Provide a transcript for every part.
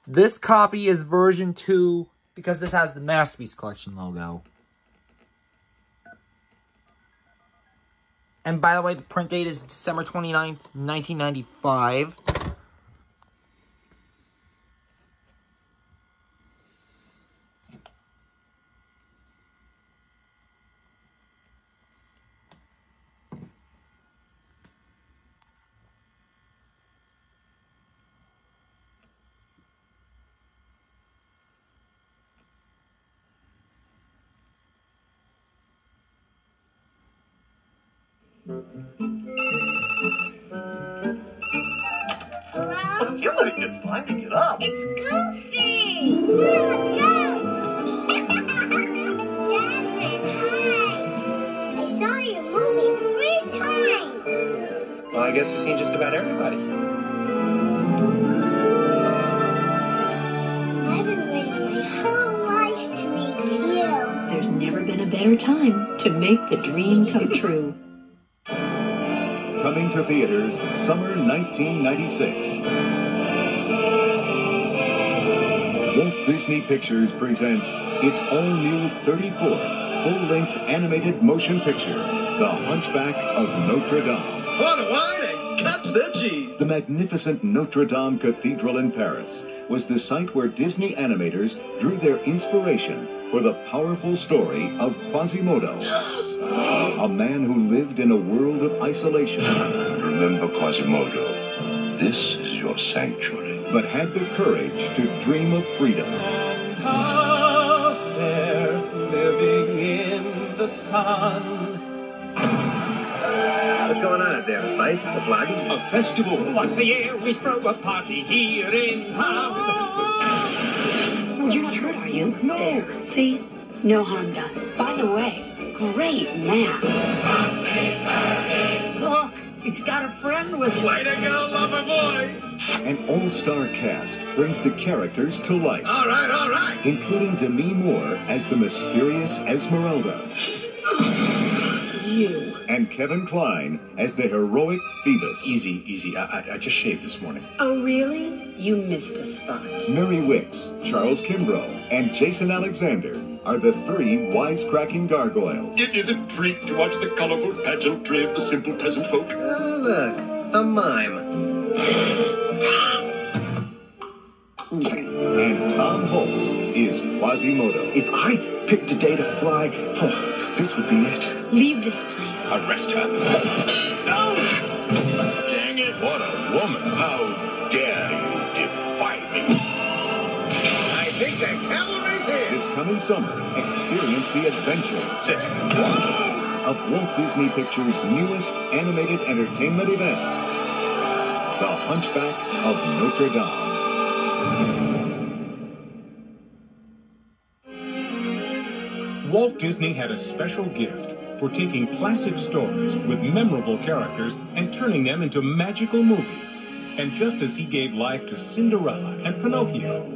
This copy is version 2 because this has the Masterpiece Collection logo. And by the way, the print date is December 29th, 1995. I'm killing it. It's time to get up. It's Goofy! Let's go! Jasmine, hi! I saw your movie 3 times! Well, I guess you've seen just about everybody. I've been waiting my whole life to meet you. There's never been a better time to make the dream come true. Coming to theaters, summer 1996. Walt Disney Pictures presents its all-new 34th full-length animated motion picture, The Hunchback of Notre Dame. Pour the wine and cut the cheese. The magnificent Notre Dame Cathedral in Paris was the site where Disney animators drew their inspiration for the powerful story of Quasimodo, a man who lived in a world of isolation. Remember, Quasimodo, this is your sanctuary. But had the courage to dream of freedom. Up there, living in the sun. What's going on out there? A fight? A flogging? A festival. Once a year we throw a party here in town. Oh, you're not hurt, are you? No. There. See? No harm done. By the way, great nap. Look, he's got a friend with him. Way to go, lover boy. An all-star cast brings the characters to life. All right. Including Demi Moore as the mysterious Esmeralda. You. And Kevin Kline as the heroic Phoebus. Easy. I just shaved this morning. Oh, really? You missed a spot. Mary Wicks, Charles Kimbrough, and Jason Alexander are the 3 wisecracking gargoyles. It is a treat to watch the colorful pageantry of the simple peasant folk. Oh, look. A mime. And Tom Hulce is Quasimodo. If I picked a day to fly, this would be it. Leave this place. Arrest her. No! Dang it. What a woman. How dare you defy me? I think the cavalry's here. This coming summer, experience the adventure Sit. of Walt Disney Pictures' newest animated entertainment event, The Hunchback of Notre Dame. Walt Disney had a special gift for taking classic stories with memorable characters and turning them into magical movies. And just as he gave life to Cinderella and Pinocchio,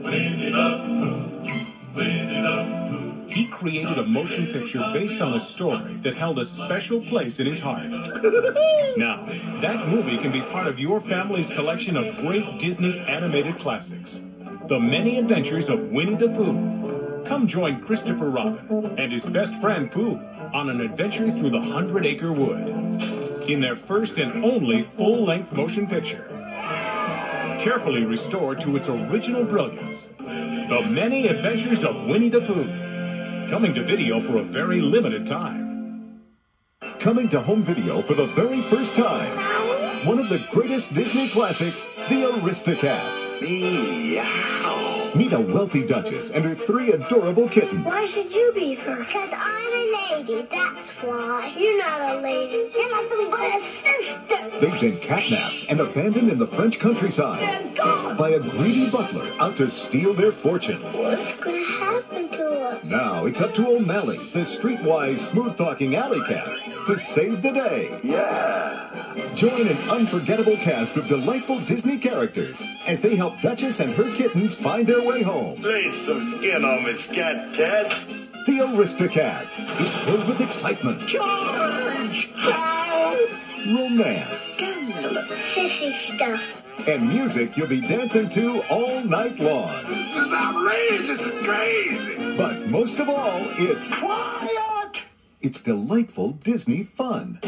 he created a motion picture based on a story that held a special place in his heart. Now, that movie can be part of your family's collection of great Disney animated classics. The Many Adventures of Winnie the Pooh. Come join Christopher Robin and his best friend Pooh on an adventure through the 100-Acre Wood in their first and only full-length motion picture. Carefully restored to its original brilliance, The Many Adventures of Winnie the Pooh. Coming to video for a very limited time. Coming to home video for the very first time, one of the greatest Disney classics, The Aristocats. Meow. Meet a wealthy duchess and her 3 adorable kittens. Why should you be first? Because I'm a lady, that's why. You're not a lady. You're nothing but a sister. They've been catnapped and abandoned in the French countryside They're gone. by a greedy butler out to steal their fortune. What's going to happen to us? Now it's up to O'Malley, the streetwise, smooth-talking alley cat, to save the day. Yeah. Join an unforgettable cast of delightful Disney characters as they help Duchess and her kittens find their way home. Lay some skin on me, scat cat. The Aristocats. It's filled with excitement, George! romance, Scandalous. Sissy stuff. And music you'll be dancing to all night long. This is outrageous and crazy. But most of all, it's Quiet! It's delightful Disney fun.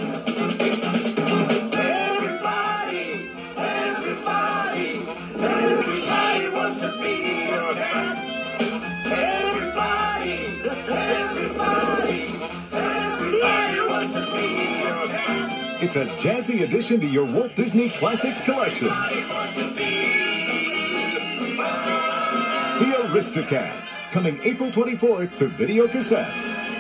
Everybody wants to be your dad. Everybody wants to be your dad. It's a jazzy addition to your Walt Disney Classics collection. The Aristocats, coming April 24th to video cassette.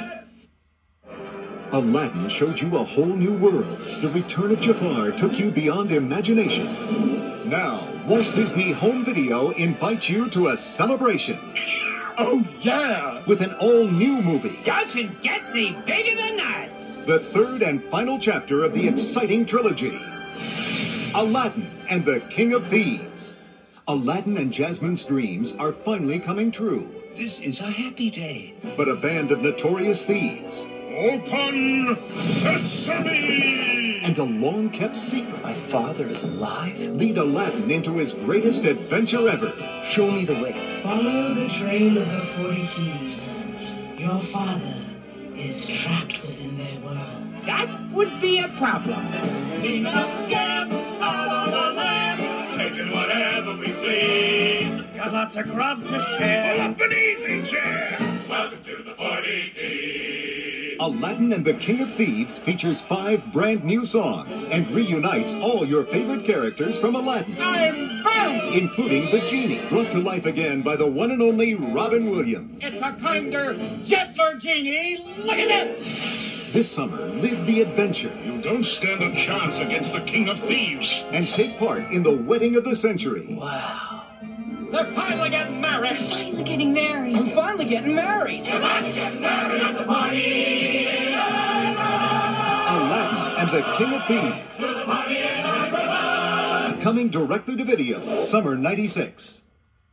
Aladdin showed you a whole new world. The Return of Jafar took you beyond imagination. Now, Walt Disney Home Video invites you to a celebration. Oh, yeah! With an all-new movie. Doesn't get any bigger than that! The third and final chapter of the exciting trilogy. Aladdin and the King of Thieves. Aladdin and Jasmine's dreams are finally coming true. This is a happy day. But a band of notorious thieves Open sesame! and a long-kept secret My father is alive? lead Aladdin into his greatest adventure ever. Show me the way. Follow the trail of the 40 thieves. Your father is trapped within their world. That would be a problem. King of scam, out on the land, taking whatever we please. Got lots of grub to Pull share. up an easy chair. Welcome to the 40 Thieves. Aladdin and the King of Thieves features 5 brand new songs and reunites all your favorite characters from Aladdin, I'm bound. including the genie, brought to life again by the one and only Robin Williams. It's a kinder, gentler genie. Look at it. This summer, live the adventure You don't stand a chance against the King of Thieves. and take part in the wedding of the century. Wow. They're finally getting married. Finally getting married. I'm finally getting married. Aladdin and the King of Thieves. Coming directly to video, summer '96.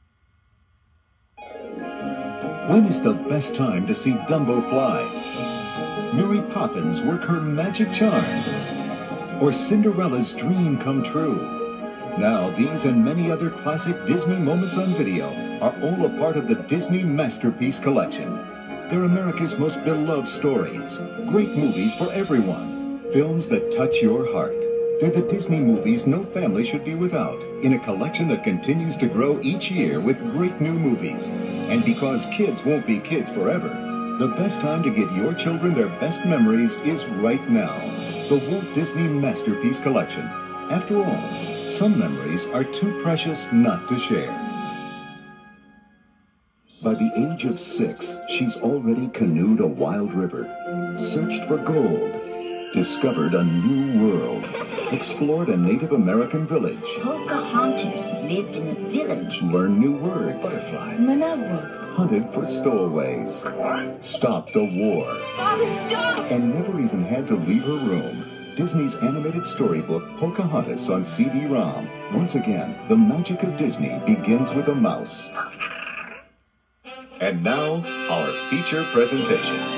When is the best time to see Dumbo fly? Mary Poppins work her magic charm? Or Cinderella's dream come true? Now, these and many other classic Disney moments on video are all a part of the Disney Masterpiece Collection. They're America's most beloved stories, great movies for everyone, films that touch your heart. They're the Disney movies no family should be without, in a collection that continues to grow each year with great new movies. And because kids won't be kids forever, the best time to give your children their best memories is right now. The Walt Disney Masterpiece Collection. After all, some memories are too precious not to share. By the age of 6, she's already canoed a wild river, searched for gold, discovered a new world, explored a Native American village, Pocahontas lived in a village. learned new words, Manavros. hunted for stowaways, stopped a war, Father, stop! and never even had to leave her room. Disney's animated storybook, Pocahontas on CD-ROM. Once again, the magic of Disney begins with a mouse. And now, our feature presentation.